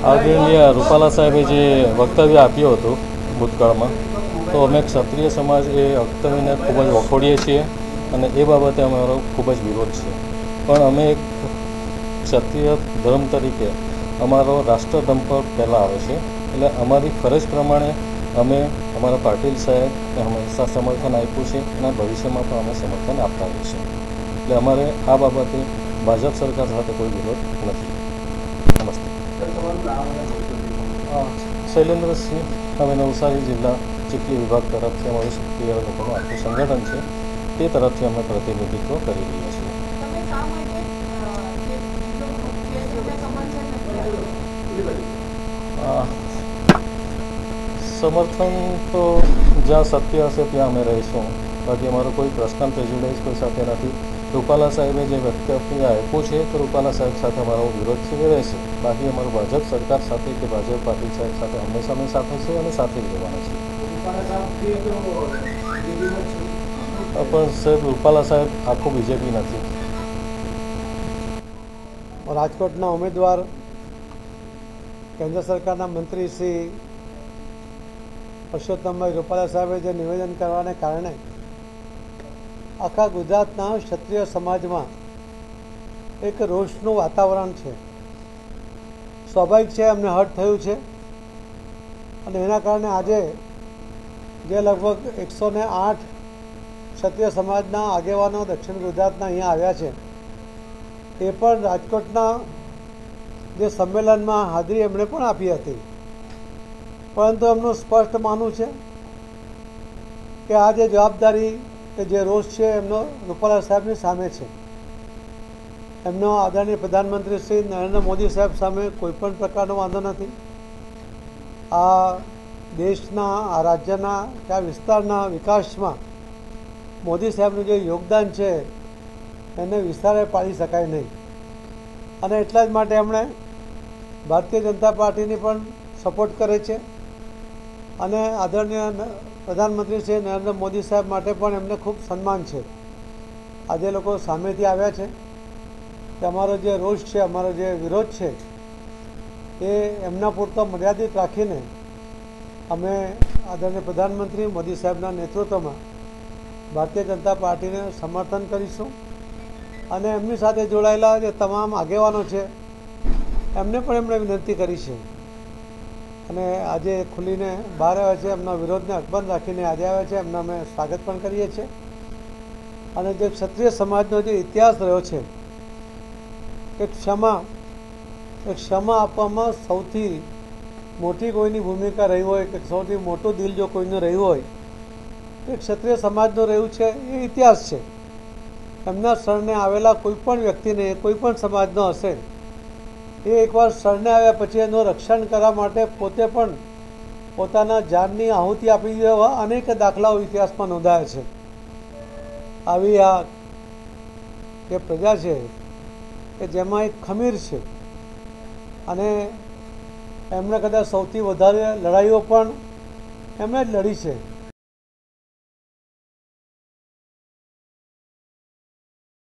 આદરણીય રૂપાલા સાહેબે જે વક્તવ્ય આપ્યું હતું ભૂતકાળમાં, તો અમે ક્ષત્રિય સમાજ એ વક્તવ્યને ખૂબ જ વખોડીએ છીએ અને એ બાબતે અમારો ખૂબ જ વિરોધ છે. પણ અમે એક ક્ષત્રિય ધર્મ તરીકે અમારો રાષ્ટ્રધર્મ પર પહેલાં આવે છે, એટલે અમારી ફરજ પ્રમાણે અમે અમારા પાટીલ સાહેબને હંમેશા સમર્થન આપ્યું છે અને ભવિષ્યમાં પણ અમે સમર્થન આપતા રહીશું. એટલે અમારે આ બાબતે ભાજપ સરકાર સાથે કોઈ વિરોધ નથી. નમસ્તે. શૈલેન્દ્રસિંહ, અમે નવસારી જિલ્લા ચીખલી વિભાગ તરફથી અમારું ક્ષત્રિય લોકોનું આખું સંગઠન છે, તે તરફથી અમે પ્રતિનિધિત્વ કરી રહ્યા છીએ. સમર્થન તો જ્યાં સત્ય હશે ત્યાં અમે રહીશું. બાકી અમારો કોઈ પર્સનલ પ્રેજ્યુડાઇઝ કોઈ સાથે નથી. રૂપાલા સાહેબે જે વક્તવ્ય આપ્યું છે તો રૂપાલા સાહેબ સાથે અમારો વિરોધ છે રહેશે. બાકી અમારું ભાજપ સરકાર સાથે કે ભાજપ પાટીલ સાહેબ સાથે હંમેશા અમે સાથે છે અને સાથે જ રહેવાના છે. પણ સાહેબ, રૂપાલા સાહેબ આખું બીજેપી નથી. રાજકોટના ઉમેદવાર કેન્દ્ર સરકારના મંત્રી શ્રી પરસોત્તમભાઈ રૂપાલા સાહેબે જે નિવેદન કરવાને કારણે આખા ગુજરાતના ક્ષત્રિય સમાજમાં એક રોષનું વાતાવરણ છે. સ્વાભાવિક છે, અમને હર્ટ થયું છે અને એના કારણે આજે જે લગભગ 108 ક્ષત્રિય સમાજના આગેવાનો દક્ષિણ ગુજરાતના અહીંયા આવ્યા છે, એ પણ રાજકોટના જે સંમેલનમાં હાજરી એમણે પણ આપી હતી. પરંતુ એમનું સ્પષ્ટ માનવું છે કે આ જે જવાબદારી કે જે રોષ છે એમનો રૂપાલા સાહેબની સામે છે. એમનો આદરણીય પ્રધાનમંત્રી શ્રી નરેન્દ્ર મોદી સાહેબ સામે કોઈ પણ પ્રકારનો વાંધો નથી. આ દેશના, આ રાજ્યના કે આ વિસ્તારના વિકાસમાં મોદી સાહેબનું જે યોગદાન છે એને વિસ્તારે પાડી શકાય નહીં. અને એટલા જ માટે એમણે ભારતીય જનતા પાર્ટીની પણ સપોર્ટ કરે છે અને આદરણીય પ્રધાનમંત્રી શ્રી નરેન્દ્ર મોદી સાહેબ માટે પણ એમને ખૂબ સન્માન છે. આજે લોકો સામેથી આવ્યા છે કે અમારો જે રોષ છે, અમારો જે વિરોધ છે એ એમના પૂરતો મર્યાદિત રાખીને અમે આદરણીય પ્રધાનમંત્રી મોદી સાહેબના નેતૃત્વમાં ભારતીય જનતા પાર્ટીને સમર્થન કરીશું અને એમની સાથે જોડાયેલા જે તમામ આગેવાનો છે એમને પણ એમણે વિનંતી કરી છે અને આજે ખુલીને બહાર આવ્યા છે. એમના વિરોધને અકબંધ રાખીને આજે આવ્યા છે. એમના અમે સ્વાગત પણ કરીએ છીએ. અને જે ક્ષત્રિય સમાજનો જે ઇતિહાસ રહ્યો છે કે ક્ષમા આપવામાં સૌથી મોટી કોઈની ભૂમિકા રહી હોય કે સૌથી મોટું દિલ જો કોઈનું રહ્યું હોય તો ક્ષત્રિય સમાજનું રહ્યું છે. એ ઇતિહાસ છે. એમના શરણે આવેલા કોઈ પણ વ્યક્તિને, કોઈ પણ સમાજનો હશે, એ એકવાર શરણે આવ્યા પછી એનું રક્ષણ કરવા માટે પોતે પણ પોતાના જાનની આહુતિ આપી દેવા અનેક દાખલાઓ ઇતિહાસમાં નોંધાયા છે. આવી આ જે પ્રજા છે કે જેમાં એક ખમીર છે અને એમણે કદાચ સૌથી વધારે લડાઈઓ પણ એમણે જ લડી છે.